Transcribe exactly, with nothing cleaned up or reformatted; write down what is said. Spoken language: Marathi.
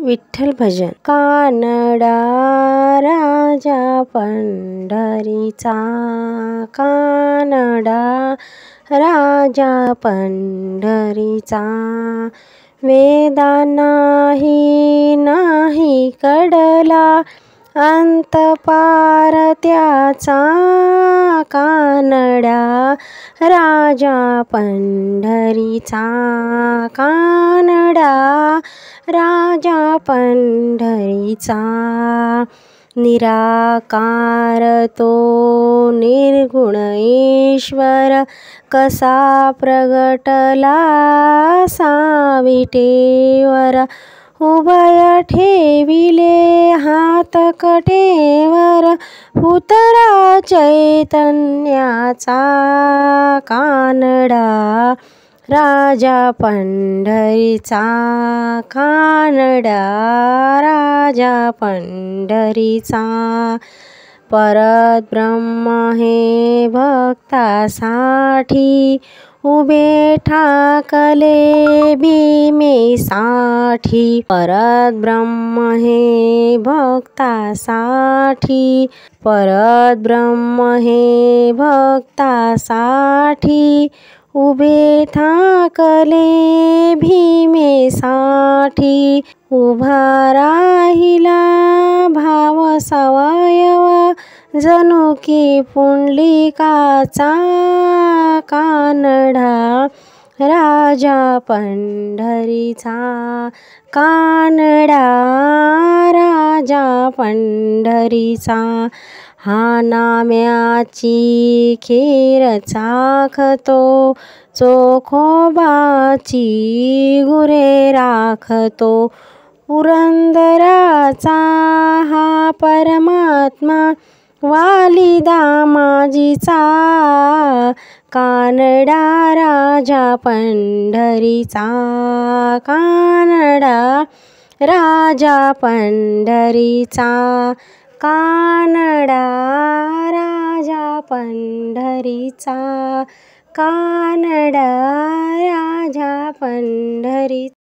विठ्ठल भजन. कानडा राजा पंढरीचा, कानडा राजा पंढरीचा, वेदा नाही नाही कडला अंत पार त्याचा, कानडा राजा पंढरीचा, कानडा राजा पंढरीचा. निराकार तो निर्गुण ईश्वर, कसा प्रगटला साविटेवर, उभय ठेविले हात कटेवर, पुतळा चैतन्याचा, कानडा राजा पंढरीचा, कानडा राजा पंढरीचा. परब्रह्म हे भक्तासाठी, उभे ठाकले भीमेसाठी, परब्रह्म हे भक्तासाठी, परब्रह्म हे भक्तासाठी, उभे ठाकले भीमेसाठी. उभा राहिला भाव सवयव, जणू की पुंडलिकाचा, कानडा राजा पंढरीचा, कानडा राजा पंढरीचा. हा नाम्याची खीर चाखतो, चोखोबाची गुरे राखतो, पुरंदराचा हा परमात्मा, वाली दामाजीचा, कानडा राजा पंढरीचा, कानडा राजा पंढरीचा, कानडा राजा पंढरीचा, कानडा राजा पंढरीचा.